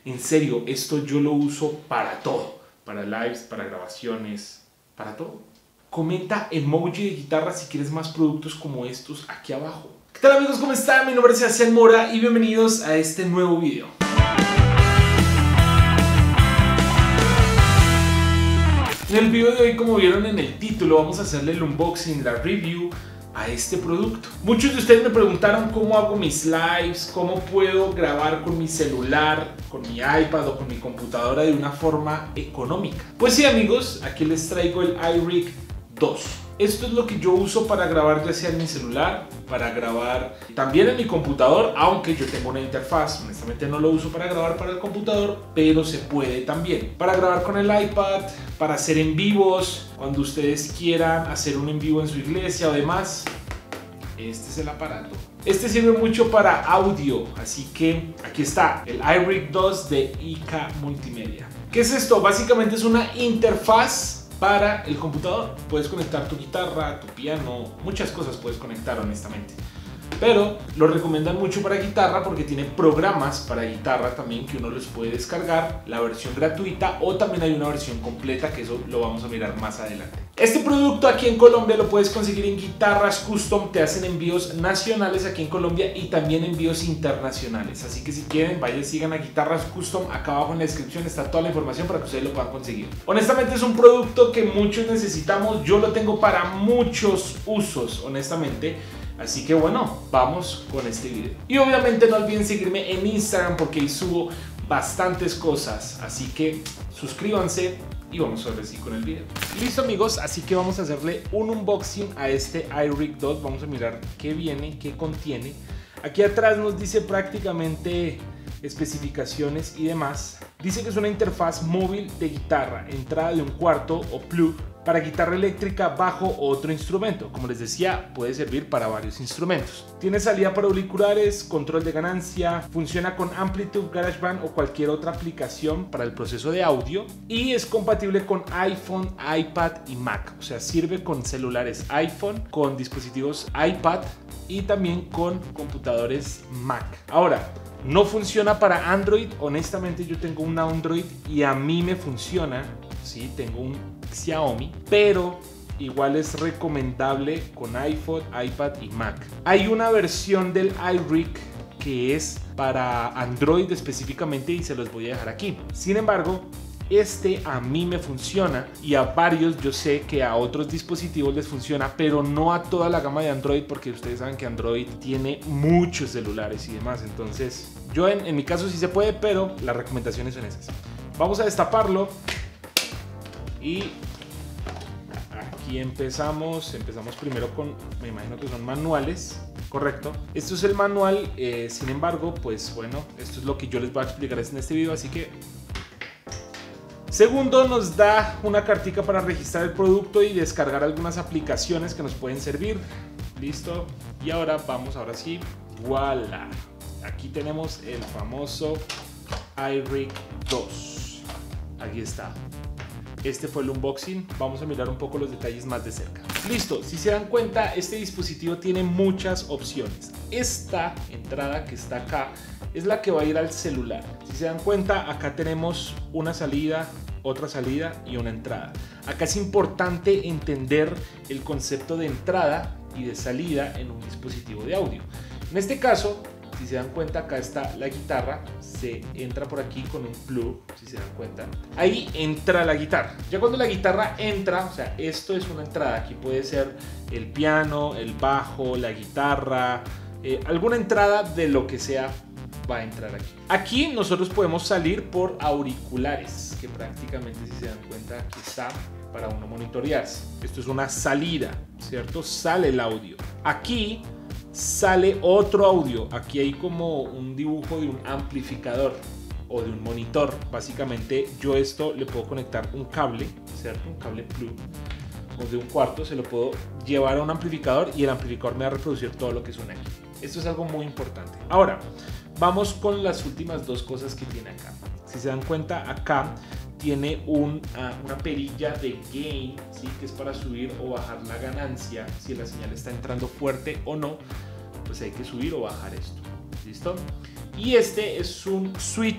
En serio, esto yo lo uso para todo. Para lives, para grabaciones, para todo. Comenta emoji de guitarra si quieres más productos como estos aquí abajo. ¿Qué tal amigos? ¿Cómo están? Mi nombre es Sebastián Mora y bienvenidos a este nuevo video. En el video de hoy, como vieron en el título, vamos a hacerle el unboxing, la review a este producto. Muchos de ustedes me preguntaron cómo hago mis lives, cómo puedo grabar con mi celular, con mi iPad o con mi computadora de una forma económica. Pues sí amigos, aquí les traigo el iRig 2. Esto es lo que yo uso para grabar ya sea en mi celular, para grabar también en mi computador, aunque yo tengo una interfaz. Honestamente no lo uso para grabar para el computador, pero se puede también. Para grabar con el iPad, para hacer en vivos, cuando ustedes quieran hacer un en vivo en su iglesia o demás. Este es el aparato. Este sirve mucho para audio, así que aquí está el iRig 2 de IK Multimedia. ¿Qué es esto? Básicamente es una interfaz para el computador. Puedes conectar tu guitarra, tu piano, muchas cosas puedes conectar honestamente. Pero lo recomiendan mucho para guitarra porque tiene programas para guitarra también que uno los puede descargar, la versión gratuita o también hay una versión completa que eso lo vamos a mirar más adelante. Este producto aquí en Colombia lo puedes conseguir en Guitarras Custom, te hacen envíos nacionales aquí en Colombia y también envíos internacionales. Así que si quieren, vayan, sigan a Guitarras Custom, acá abajo en la descripción está toda la información para que ustedes lo puedan conseguir. Honestamente es un producto que muchos necesitamos, yo lo tengo para muchos usos, honestamente. Así que bueno, vamos con este video. Y obviamente no olviden seguirme en Instagram porque ahí subo bastantes cosas. Así que suscríbanse y vamos a ver si con el video. Listo amigos, así que vamos a hacerle un unboxing a este iRig 2. Vamos a mirar qué viene, qué contiene. Aquí atrás nos dice prácticamente especificaciones y demás. Dice que es una interfaz móvil de guitarra, entrada de un cuarto o plug para guitarra eléctrica, bajo o otro instrumento. Como les decía, puede servir para varios instrumentos. Tiene salida para auriculares, control de ganancia, funciona con Amplitude, GarageBand o cualquier otra aplicación para el proceso de audio y es compatible con iPhone, iPad y Mac. O sea, sirve con celulares iPhone, con dispositivos iPad y también con computadores Mac. Ahora, no funciona para Android. Honestamente yo tengo un Android y a mí me funciona. Sí, tengo un Xiaomi, pero igual es recomendable con iPhone, iPad y Mac. Hay una versión del iRig que es para Android específicamente y se los voy a dejar aquí. Sin embargo, este a mí me funciona y a varios yo sé que a otros dispositivos les funciona, pero no a toda la gama de Android porque ustedes saben que Android tiene muchos celulares y demás. Entonces yo en mi caso sí se puede, pero las recomendaciones son esas. Vamos a destaparlo y aquí empezamos primero con, me imagino que son manuales. Correcto, esto es el manual, sin embargo, pues bueno, esto es lo que yo les voy a explicar en este video, así que segundo, nos da una cartica para registrar el producto y descargar algunas aplicaciones que nos pueden servir. Listo. Y ahora vamos, ahora sí, voilà. Aquí tenemos el famoso iRig 2. Aquí está. Este fue el unboxing. Vamos a mirar un poco los detalles más de cerca. Listo. Si se dan cuenta, este dispositivo tiene muchas opciones. Esta entrada que está acá es la que va a ir al celular. Si se dan cuenta, acá tenemos una salida, otra salida y una entrada. Acá es importante entender el concepto de entrada y de salida en un dispositivo de audio. En este caso, si se dan cuenta, acá está la guitarra, se entra por aquí con un plug, si se dan cuenta. Ahí entra la guitarra. Ya cuando la guitarra entra, o sea, esto es una entrada. Aquí puede ser el piano, el bajo, la guitarra, alguna entrada de lo que sea va a entrar aquí. Aquí nosotros podemos salir por auriculares, que prácticamente si se dan cuenta aquí está para uno monitorearse. Esto es una salida, ¿cierto? Sale el audio. Aquí sale otro audio. Aquí hay como un dibujo de un amplificador o de un monitor. Básicamente yo esto le puedo conectar un cable, ¿cierto? Un cable plug o de un cuarto, se lo puedo llevar a un amplificador y el amplificador me va a reproducir todo lo que suena aquí. Esto es algo muy importante. Ahora, vamos con las últimas dos cosas que tiene acá. Si se dan cuenta, acá tiene una perilla de gain, ¿sí? Que es para subir o bajar la ganancia. Si la señal está entrando fuerte o no, pues hay que subir o bajar esto. ¿Listo? Y este es un switch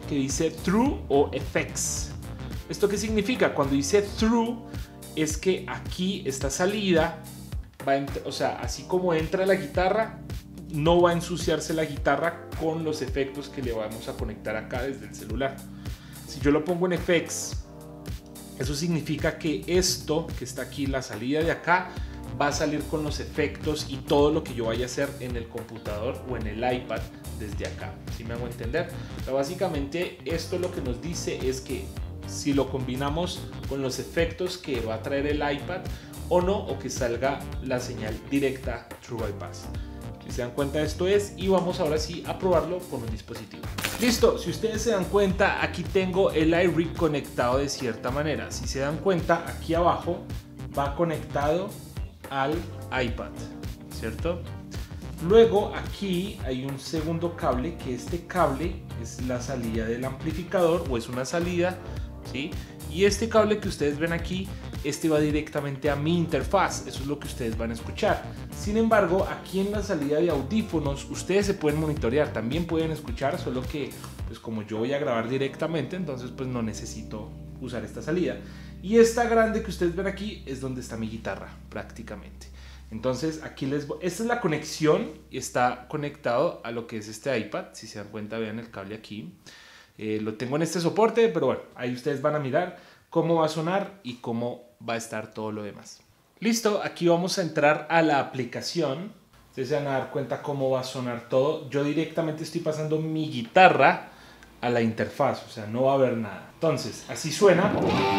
que dice Through o Effects. ¿Esto qué significa? Cuando dice Through es que aquí esta salida va a o sea, así como entra la guitarra, no va a ensuciarse la guitarra con los efectos que le vamos a conectar acá desde el celular. Si yo lo pongo en Effects, eso significa que esto que está aquí, la salida de acá, va a salir con los efectos y todo lo que yo vaya a hacer en el computador o en el iPad desde acá. ¿Sí me hago entender? Pero básicamente esto lo que nos dice es que si lo combinamos con los efectos que va a traer el iPad o no, o que salga la señal directa True Bypass. Si se dan cuenta, esto es, y vamos ahora sí a probarlo con un dispositivo. Listo, si ustedes se dan cuenta, aquí tengo el iRig conectado de cierta manera. Si se dan cuenta, aquí abajo va conectado al iPad, ¿cierto? Luego aquí hay un segundo cable, que este cable es la salida del amplificador, o es una salida, ¿sí? Y este cable que ustedes ven aquí, este va directamente a mi interfaz, eso es lo que ustedes van a escuchar. Sin embargo, aquí en la salida de audífonos, ustedes se pueden monitorear, también pueden escuchar, solo que pues como yo voy a grabar directamente, entonces pues no necesito usar esta salida. Y esta grande que ustedes ven aquí es donde está mi guitarra, prácticamente. Entonces aquí esta es la conexión y está conectado a lo que es este iPad. Si se dan cuenta, vean el cable aquí. Lo tengo en este soporte, pero bueno, ahí ustedes van a mirar cómo va a sonar y cómo va a estar todo lo demás. Listo, aquí vamos a entrar a la aplicación. Ustedes se van a dar cuenta cómo va a sonar todo. Yo directamente estoy pasando mi guitarra a la interfaz, o sea, no va a haber nada. Entonces, así suena.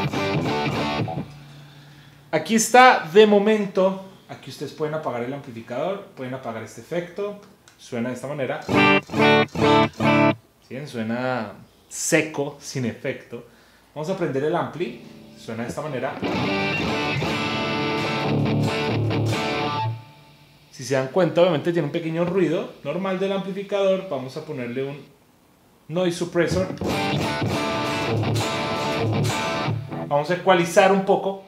Aquí está de momento. Aquí ustedes pueden apagar el amplificador, pueden apagar este efecto. Suena de esta manera. ¿Sí? Suena seco, sin efecto. Vamos a prender el ampli. Suena de esta manera. Si se dan cuenta, obviamente tiene un pequeño ruido normal del amplificador. Vamos a ponerle un noise suppressor. Vamos a ecualizar un poco.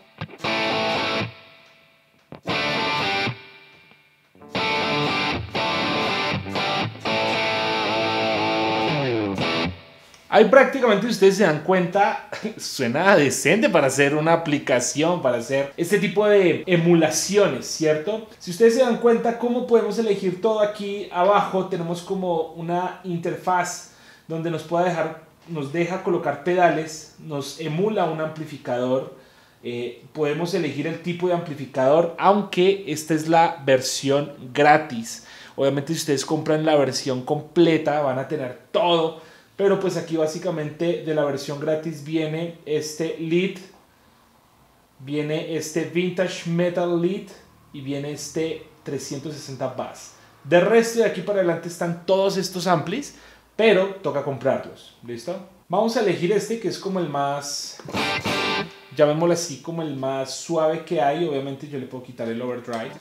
Ahí prácticamente ustedes se dan cuenta, suena decente para hacer una aplicación, para hacer este tipo de emulaciones, ¿cierto? Si ustedes se dan cuenta cómo podemos elegir todo aquí abajo, tenemos como una interfaz donde nos deja colocar pedales, nos emula un amplificador, podemos elegir el tipo de amplificador, aunque esta es la versión gratis. Obviamente si ustedes compran la versión completa van a tener todo. Pero pues aquí básicamente de la versión gratis viene este lead, viene este Vintage Metal Lead y viene este 360 Bass. De resto de aquí para adelante están todos estos amplis, pero toca comprarlos, ¿listo? Vamos a elegir este que es como el más, llamémoslo así, como el más suave que hay. Obviamente yo le puedo quitar el overdrive,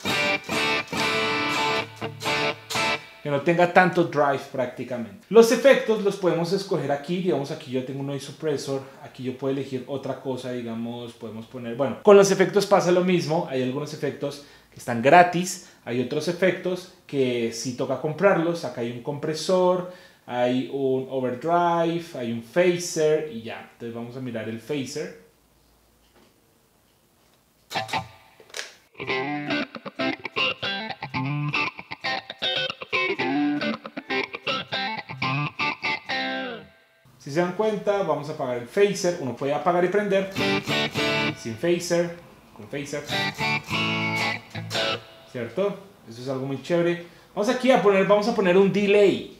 que no tenga tanto drive prácticamente. Los efectos los podemos escoger aquí. Digamos, aquí yo tengo un noise suppressor. Aquí yo puedo elegir otra cosa. Digamos, podemos poner... Bueno, con los efectos pasa lo mismo. Hay algunos efectos que están gratis. Hay otros efectos que sí toca comprarlos. Acá hay un compresor, hay un overdrive, hay un phaser y ya. Entonces vamos a mirar el phaser. Si se dan cuenta, vamos a apagar el phaser. Uno puede apagar y prender sin phaser, con phaser, ¿cierto? Eso es algo muy chévere. Vamos aquí vamos a poner un delay.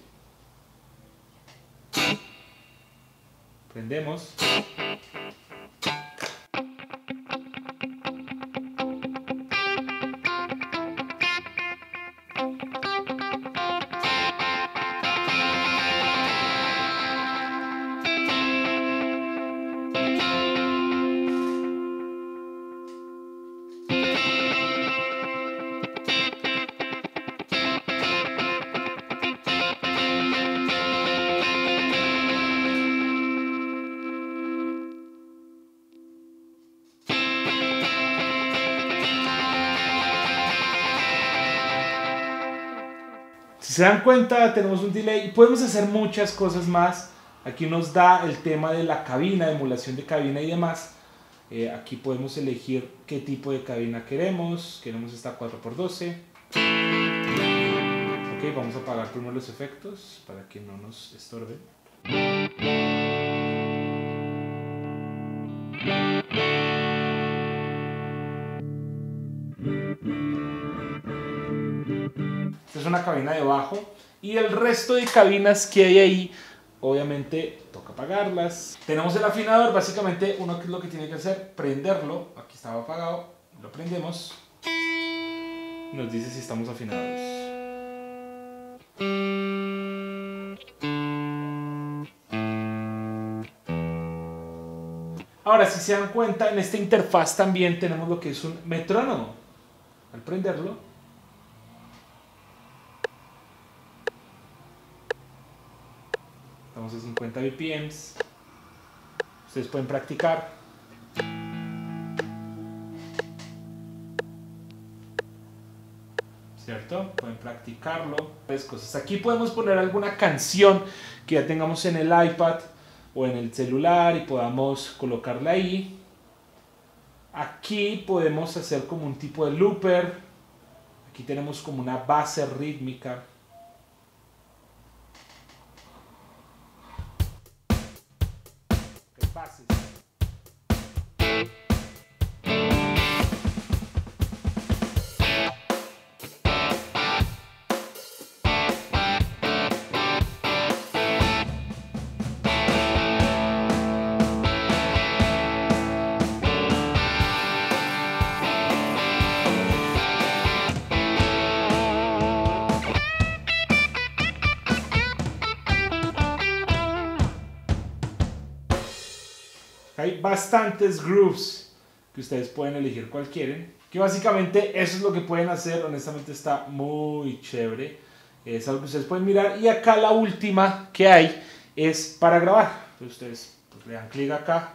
Prendemos. Si se dan cuenta, tenemos un delay y podemos hacer muchas cosas más Aquí nos da el tema de la cabina, de emulación de cabina y demás. Aquí podemos elegir qué tipo de cabina queremos. Queremos esta 4x12. Ok, vamos a apagar primero los efectos para que no nos estorben. Esta es una cabina de bajo y el resto de cabinas que hay ahí, obviamente toca apagarlas. Tenemos el afinador, básicamente uno que es lo que tiene que hacer, prenderlo. Aquí estaba apagado, lo prendemos. Nos dice si estamos afinados. Ahora, si se dan cuenta, en esta interfaz también tenemos lo que es un metrónomo. Al prenderlo, estamos a 50 BPM. Ustedes pueden practicar. ¿Cierto? Pueden practicarlo. Pues cosas. Aquí podemos poner alguna canción que ya tengamos en el iPad o en el celular y podamos colocarla ahí. Aquí podemos hacer como un tipo de looper. Aquí tenemos como una base rítmica. Bases. Hay bastantes grooves que ustedes pueden elegir cuál quieren. Que básicamente eso es lo que pueden hacer. Honestamente está muy chévere. Es algo que ustedes pueden mirar. Y acá la última que hay es para grabar. Entonces ustedes pues, le dan clic acá.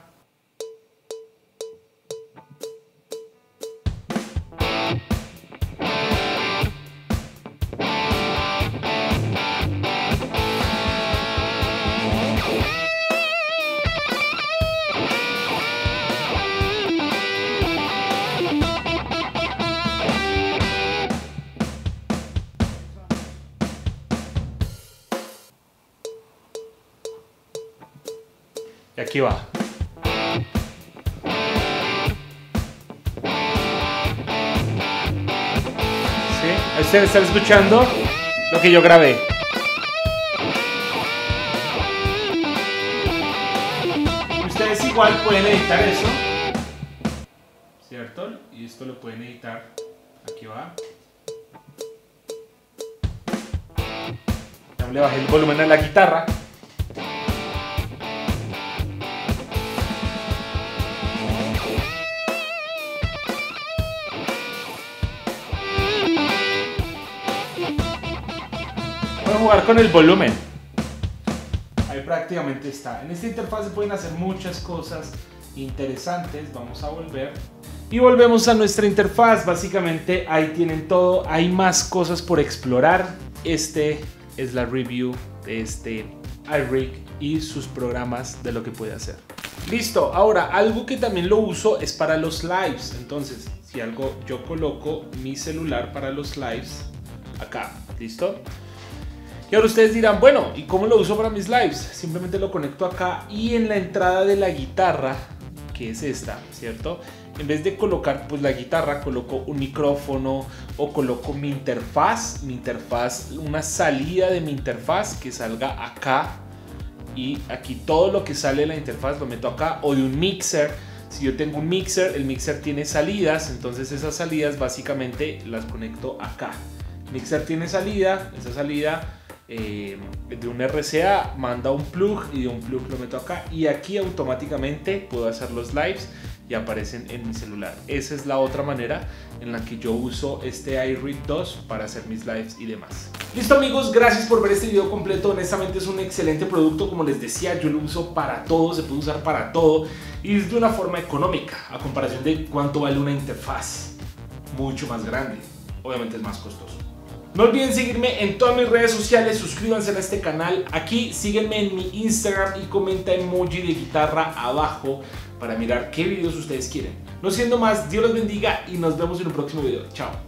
Y aquí va. ¿Sí? Ustedes están escuchando lo que yo grabé. Ustedes igual pueden editar eso, ¿cierto? Y esto lo pueden editar. Aquí va. Ya le bajé el volumen a la guitarra. Pueden jugar con el volumen. Ahí prácticamente está. En esta interfaz se pueden hacer muchas cosas interesantes. Vamos a volver. Y volvemos a nuestra interfaz. Básicamente ahí tienen todo. Hay más cosas por explorar. Este es la review de este iRig y sus programas de lo que puede hacer. Listo. Ahora, algo que también lo uso es para los lives. Entonces, si algo, yo coloco mi celular para los lives acá. ¿Listo? Y ahora ustedes dirán, bueno, ¿y cómo lo uso para mis lives? Simplemente lo conecto acá y en la entrada de la guitarra, que es esta, ¿cierto? En vez de colocar pues la guitarra, coloco un micrófono o coloco mi interfaz, una salida de mi interfaz que salga acá. Y aquí todo lo que sale de la interfaz lo meto acá, o de un mixer. Si yo tengo un mixer, el mixer tiene salidas, entonces esas salidas básicamente las conecto acá. El mixer tiene salida, esa salida de un RCA manda un plug y de un plug lo meto acá y aquí automáticamente puedo hacer los lives y aparecen en mi celular. Esa es la otra manera en la que yo uso este iRig 2 para hacer mis lives y demás. Listo amigos, gracias por ver este video completo. Honestamente es un excelente producto, como les decía, yo lo uso para todo, se puede usar para todo y es de una forma económica a comparación de cuánto vale una interfaz mucho más grande. Obviamente es más costoso. No olviden seguirme en todas mis redes sociales, suscríbanse a este canal. Aquí síguenme en mi Instagram y comenta emoji de guitarra abajo para mirar qué videos ustedes quieren. No siendo más, Dios los bendiga y nos vemos en un próximo video. Chao.